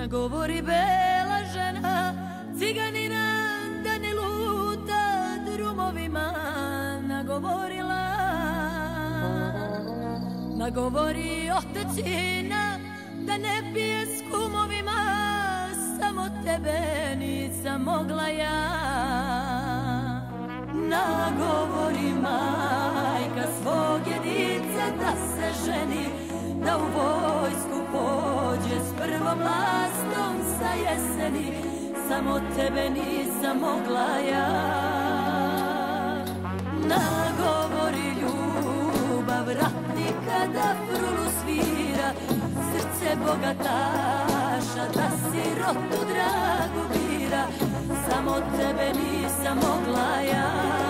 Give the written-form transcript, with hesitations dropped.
Nagovori bela žena, ciganina, da ne luta drumovima. Nagovorila, nagovori otecina, da ne pije s kumovima. Samo tebe nisam mogla ja. Nagovori majka svog jedica da se ženi, da u vojsku pođe s prvom lastom sa jeseni. Samo tebe nisam mogla ja. Nagovori ljubav ratnika da frulu svira, srce bogataša da sirotu dragu bira. Samo tebe nisam mogla ja.